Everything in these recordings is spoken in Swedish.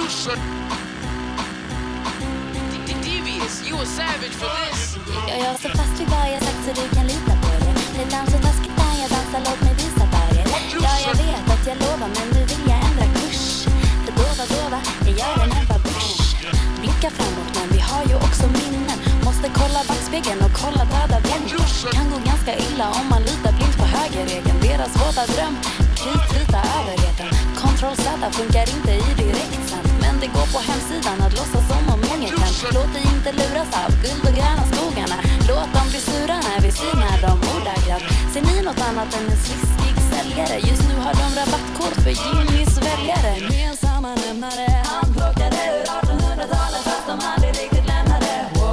Deviouz, you a savage for this. Jag står fast vid vad jag sagt så du kan lita på det. Det dans så taskigt när jag dansar, låt mig visa färger. Ja, jag vet att jag lovar men nu vill jag ändra kurs. För dova, jag gör en Ebba Busch. Blicka framåt men vi har ju också minnen. Måste kolla backspegeln och kolla döda blinkar. Kan gå ganska illa om man litar blint på högerregeln. Deras våta dröm, kritvita överheten. Ctrl-Z funkar inte i direktsänd. Men det går på hemsidan att låtsas som om inget hänt. Låt dig inte luras av guld och gröna skogarna. Låt dem bli sura när vi svingar dem ordagrant. Ser ni något annat än en sliskig säljare? Just nu har de rabattkod för Jimmys väljare. Gemensamma nämnare, handplockade ur 1800-talet fast de aldrig riktigt lämnade.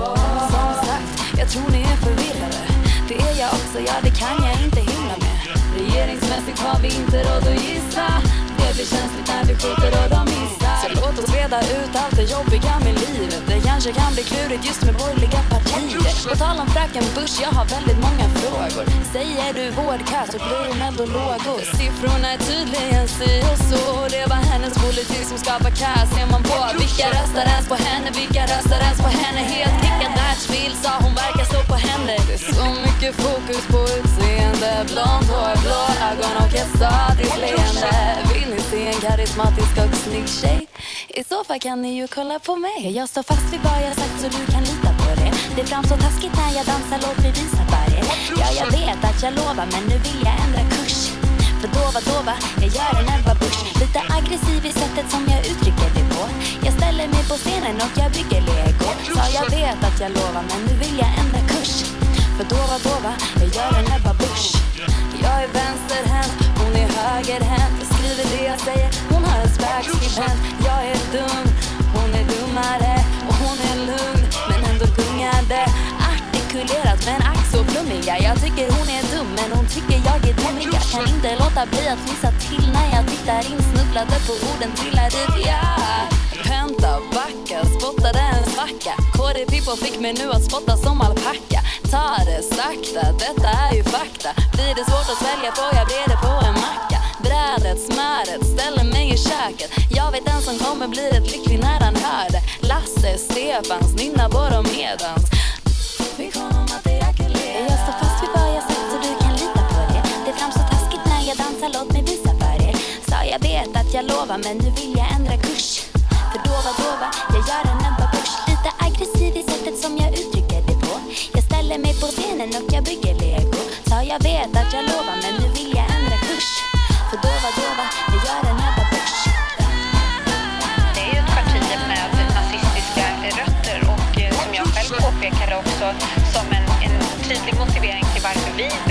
Som sagt, jag tror ni är förvirrade. Det är jag också, ja det kan jag inte himla med. Regeringsmässigt har vi inte råd att gissa. Det blir känsligt när vi skjuter och de missar. Så låt oss reda ut allt det jobbiga med livet. Det kanske kan bli klurigt just med borgerliga partier. På tal om fröken Busch, jag har väldigt många frågor. Säger du vårdkö så blir det ändå lågor. Siffrorna är tydligen si och så. Det var hennes politik som skapar kaos. Ser man på vilka röstar ens på henne, vilka röstar ens på henne. Helt kickad världsbild sa hon verkar stå på henne. Det är så mycket fokus på utseende. Blond hår, blå ögon och ett stadigt leende. Vill ni se en karismatisk och snygg tjej? I så fall kan ni ju kolla på mig. Jag står fast vid vad jag sagt så du kan lita på det. Det framstår taskigt när jag dansar, låt mig visa färger. Ja, jag vet att jag lovar men nu vill jag ändra kurs. För dova, jag gör en Ebba Busch. Lite aggressiv i sättet som jag uttrycker det på. Jag ställer mig på scenen och jag bygger lego. Så jag vet att jag lovar men nu vill jag ändra kurs. För dova, jag gör en Ebba Busch. Jag är vänsterhänt, hon är högerhänt. Jag skriver det jag säger, hon har en svägskribent. Jag är dum, hon är dummare. Och hon är lugn, men ändå gungade. Artikulerat men ack så flummiga. Jag tycker hon är dum, men hon tycker jag är dummig. Jag kan inte låta bli att fnissa till när jag tittar in. Snubblade på orden, trillar dit, ja. Penta, backa, spottade en svacka. KD People fick mig nu att spotta som alpacka. Ta det sakta, detta är ju fakta. Blir det svårt att svälja får jag breda på en macka. Brädet, smöret, ställer mig i köket. Jag vet den som kommer blir ett lycklig när han hör det. Lasse, Stefans, nynna bor och medans. Fick honom att ejakulera. Jag står fast vid vad jag sagt så du kan lita på det. Det framstår taskigt när jag dansar, låt mig visa färger. Så jag vet att jag lovar men nu vill jag ändra kurs. För dova, jag gör en Ebba Busch. Lite aggressiv i sättet som jag uttrycker det på. Jag ställer mig på scenen och jag bygger lego. Så jag vet att jag lovar men nu vill jag ändra kurs. För dova, jag gör en Ebba Busch. Det är ju ett parti med nazistiska rötter och som jag själv påpekade också som en tydlig motivering till varför vi